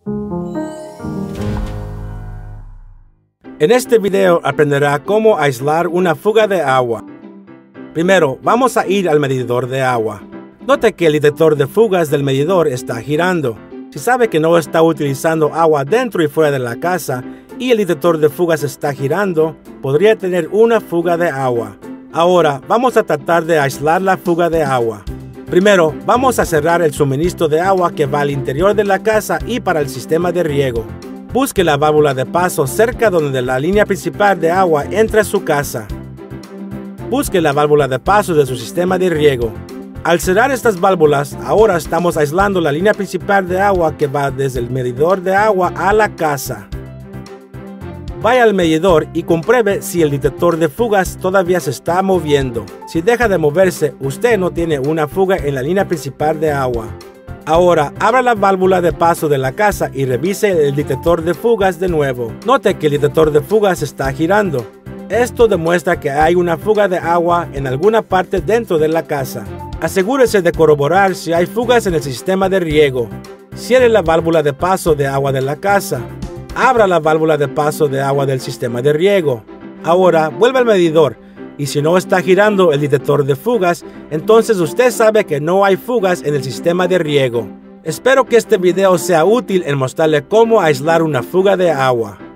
En este video aprenderá cómo aislar una fuga de agua. Primero, vamos a ir al medidor de agua. Note que el detector de fugas del medidor está girando. Si sabe que no está utilizando agua dentro y fuera de la casa y el detector de fugas está girando, podría tener una fuga de agua. Ahora vamos a tratar de aislar la fuga de agua. Primero, vamos a cerrar el suministro de agua que va al interior de la casa y para el sistema de riego. Busque la válvula de paso cerca donde la línea principal de agua entra a su casa. Busque la válvula de paso de su sistema de riego. Al cerrar estas válvulas, ahora estamos aislando la línea principal de agua que va desde el medidor de agua a la casa. Vaya al medidor y compruebe si el detector de fugas todavía se está moviendo. Si deja de moverse, usted no tiene una fuga en la línea principal de agua. Ahora, abra la válvula de paso de la casa y revise el detector de fugas de nuevo. Note que el detector de fugas está girando. Esto demuestra que hay una fuga de agua en alguna parte dentro de la casa. Asegúrese de corroborar si hay fugas en el sistema de riego. Cierre la válvula de paso de agua de la casa. Abra la válvula de paso de agua del sistema de riego. Ahora, vuelva al medidor. Y si no está girando el detector de fugas, entonces usted sabe que no hay fugas en el sistema de riego. Espero que este video sea útil en mostrarle cómo aislar una fuga de agua.